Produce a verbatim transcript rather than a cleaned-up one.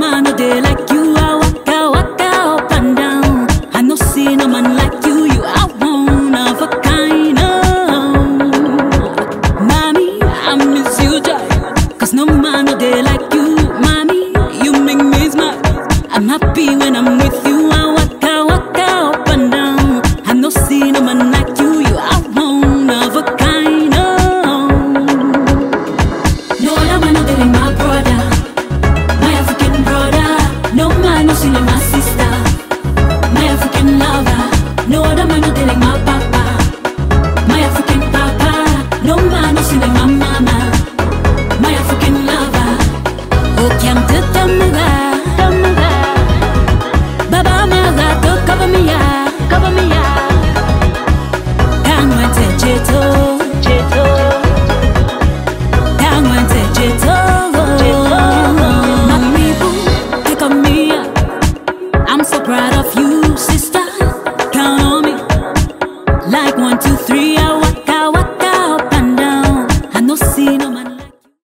man no day like you. I waka waka up and down. I no see no man like you. You are one of a kind. Oh, mommy, I miss you, joy. Cause no man no day like you, mommy. You make me smile. I'm happy when I'm with you. I waka waka up and down. I no see no man like you. You are one of a kind. Oh, no other man no day like my brother, my African brother. No man no see no man.